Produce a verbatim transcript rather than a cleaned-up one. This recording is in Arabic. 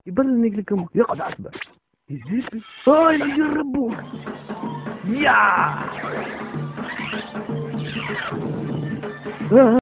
يبان لكم يقعد عصبه يزيد هاي نجربوا يا